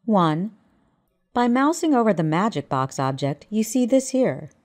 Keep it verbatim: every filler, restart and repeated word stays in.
one. By mousing over the magic box object, you see this here.